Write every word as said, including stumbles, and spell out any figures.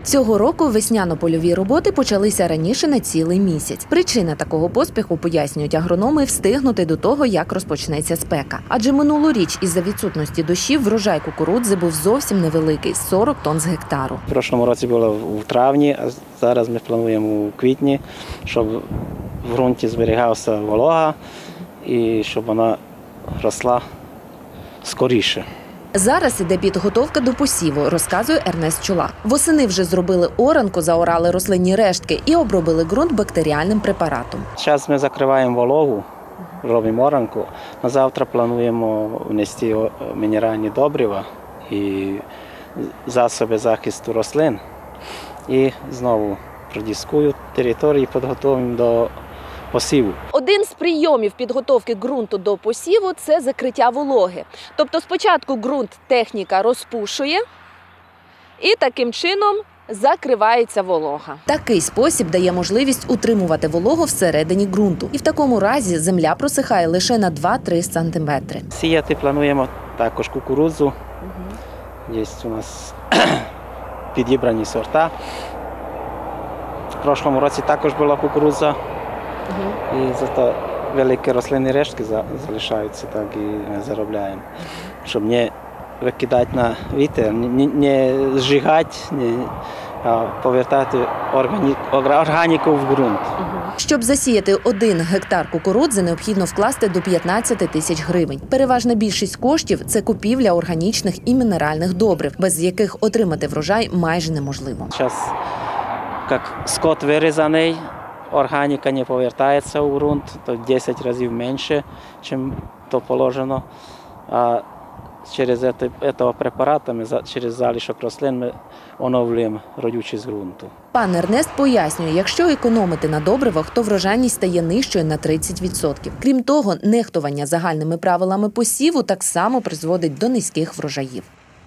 Цього року весняно-польові роботи почалися раніше на цілий місяць. Причина такого поспіху, пояснюють агрономи, встигнути до того, як розпочнеться спека. Адже минулоріч із-за відсутності дощів врожай кукурудзи був зовсім невеликий – сорок тонн з гектару. В прошлому році було в травні, а зараз ми плануємо у квітні, щоб в ґрунті зберігалася волога і щоб вона росла скоріше. Зараз іде підготовка до посіву, розказує Ернест Чула. Восени вже зробили оранку, заорали рослинні рештки і обробили ґрунт бактеріальним препаратом. Зараз ми закриваємо вологу, робимо оранку. На завтра плануємо внести мінеральні добрива і засоби захисту рослин. І знову продискую територію і підготуємо до посіву. Один з прийомів підготовки ґрунту до посіву – це закриття вологи. Тобто спочатку ґрунт техніка розпушує і таким чином закривається волога. Такий спосіб дає можливість утримувати вологу всередині ґрунту. І в такому разі земля просихає лише на два-три сантиметри. Сіяти плануємо також кукурудзу. Угу. Є у нас підібрані сорта. В прошлому році також була кукурудза. Угу. І зато великі рослинні рештки залишаються, так і ми заробляємо. Щоб не викидати на вітер, не, не зжигати, не, а повертати органі, органіку в ґрунт. Угу. Щоб засіяти один гектар кукурудзи, необхідно вкласти до п'ятнадцяти тисяч гривень. Переважна більшість коштів – це купівля органічних і мінеральних добрив, без яких отримати врожай майже неможливо. Зараз, як скот вирізаний, органіка не повертається у ґрунт, то в десять разів менше, ніж то положено. А через цього препарату, ми, через залишок рослин, ми оновлюємо родючість ґрунту. Пан Ернест пояснює, якщо економити на добривах, то врожайність стає нижчою на тридцять відсотків. Крім того, нехтування загальними правилами посіву так само призводить до низьких врожаїв.